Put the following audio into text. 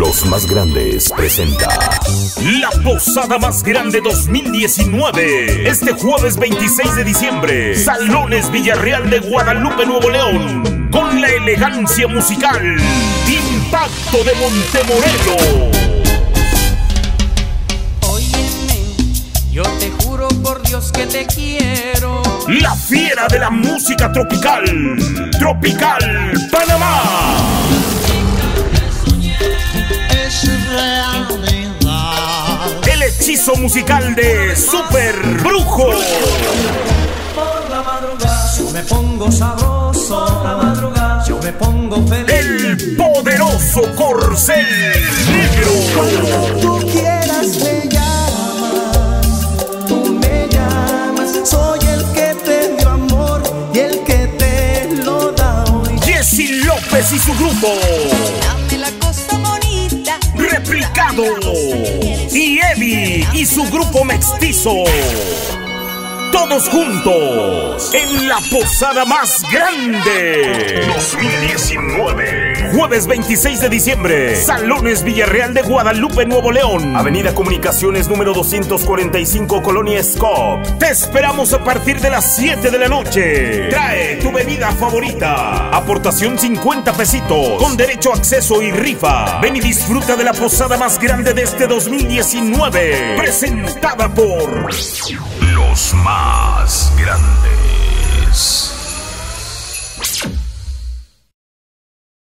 Los Más Grandes presenta La Posada Más Grande 2019. Este jueves 26 de diciembre, Salones Villarreal de Guadalupe, Nuevo León. Con la elegancia musical Impacto de Montemorelos. Óyeme, yo te juro por Dios que te quiero. La fiera de la música tropical, Tropical Panamá. El hechizo musical de Super Brujo. Por la madrugada yo me pongo sabroso. Por la madrugada yo me pongo feliz. El poderoso Corcel Negro. Cuando tú quieras me llamas, tú me llamas. Soy el que te dio amor y el que te lo da hoy. Jessy López y su grupo Dame la cosa bonita. Replicado. Y Eddie y su grupo Mestizo. Todos juntos en la Posada Más Grande 2019. Jueves 26 de diciembre, Salones Villarreal de Guadalupe, Nuevo León. Avenida Comunicaciones número 245, Colonia Escop. Te esperamos a partir de las 7 de la noche. Trae tu bebida favorita. Aportación 50 pesitos, con derecho a acceso y rifa. Ven y disfruta de la Posada Más Grande de este 2019. Presentada por Los Más Grandes.